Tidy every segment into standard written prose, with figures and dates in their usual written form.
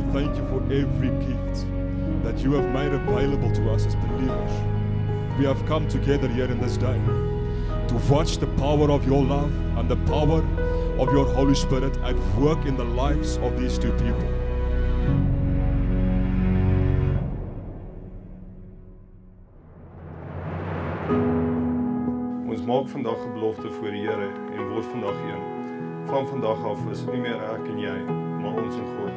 thank you for every gift that you have made available to us as believers. We have come together here in this day to watch the power of your love and the power of your Holy Spirit at work in the lives of these two people. Ons maak vandag 'n belofte voor die Here en word vandag een. Van vandag af is dit nie meer ek en jy, maar ons en God.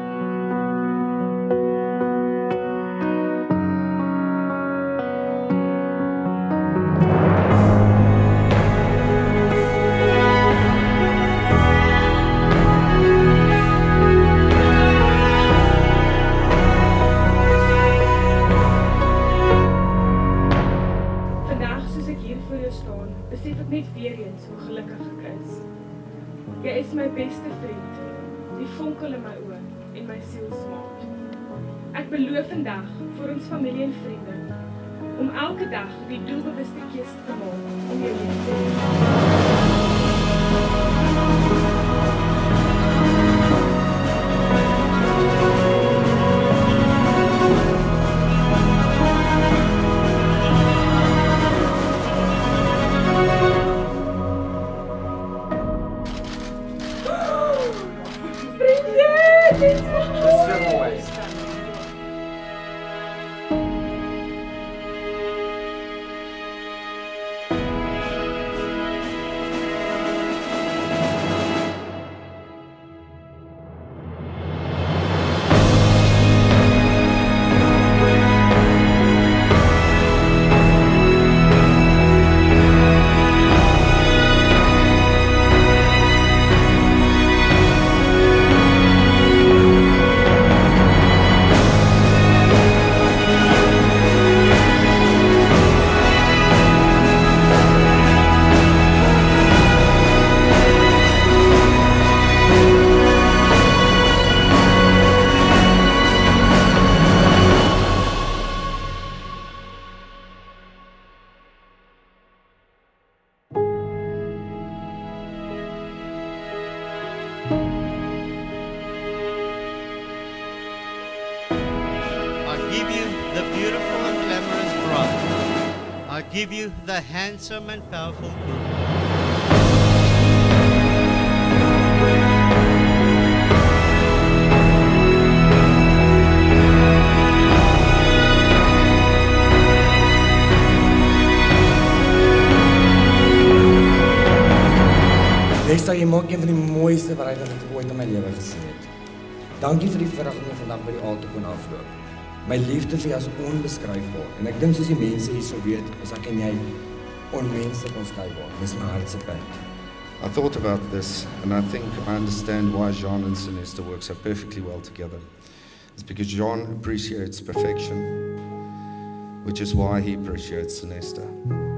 Besef ek net weer eens hoe gelukkig ek is. Jy is my beste vriend, die vonkel in my oë en my siel smaak. Ek beloof vandag vir ons familie en vriende om elke dag die doelbewuste keuse te maak om jou lief te hê. I give you the beautiful and glamorous bride. I give you the handsome and powerful groom. Nesta, jy maak een van die mooiste bruiloft wat ek ooit in my lewe gesien het. Dankie vir die voorreg om vandag by die altaar kon afloop. My liefde vir jou is onbeskryfbaar en ek dink soos die mense hier sou weet, is ek en jy onmenslik onskeibaar. Dis my hart se punt. I thought about this and I think I understand why Jean and Sinesta work so perfectly well together. It's because Jean appreciates perfection, which is why he appreciates Sinesta.